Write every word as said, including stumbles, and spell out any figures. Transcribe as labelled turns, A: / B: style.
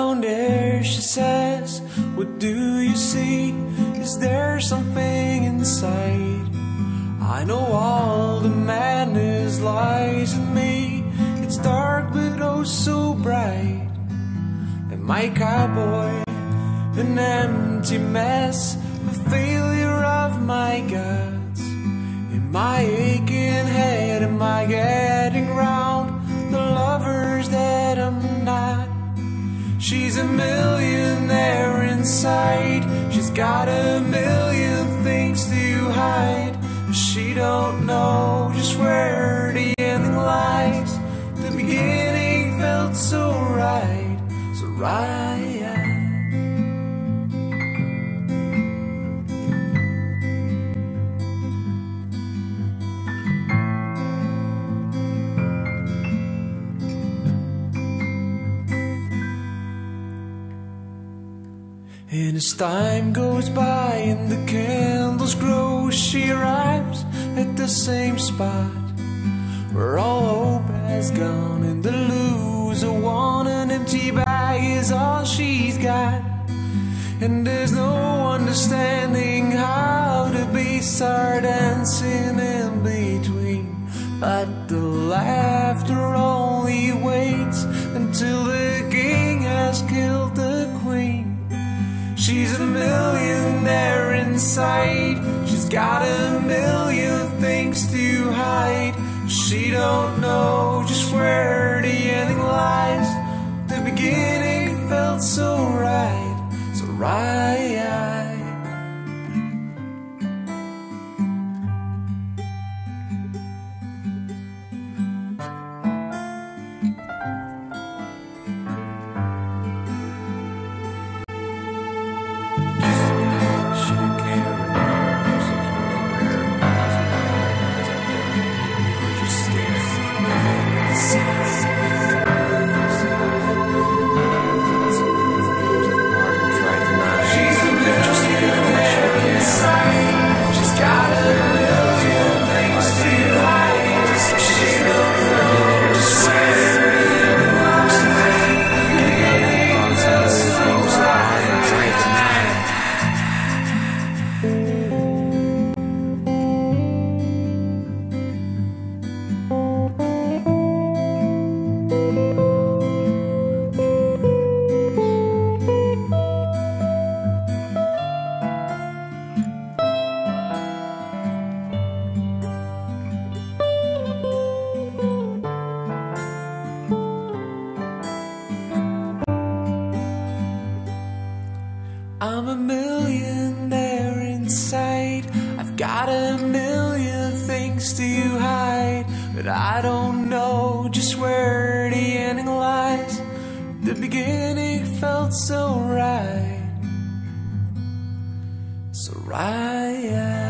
A: down there, she says, what do you see? Is there something inside? I know all the madness lies in me. It's dark but oh so bright. And my cowboy, an empty mess, a failure of my guts. In my aching head, am I getting round the lovers that I'm not? She's a millionaire inside. She's got a million things to hide. She don't know just where the ending lies. The beginning felt so right, so right. And as time goes by and the candles grow, she arrives at the same spot where all hope has gone, and the loser won. An empty bag is all she's got, and there's no understanding how the beasts are dancing in between. But the laughter only waits until the king has killed the queen. She's a millionaire inside. She's got a million things to hide. She don't know just where the ending lies. The beginning felt so right, so right. I'm a millionaire inside. I've got a million things to hide, but I don't know just where the ending lies. The beginning felt so right, so right.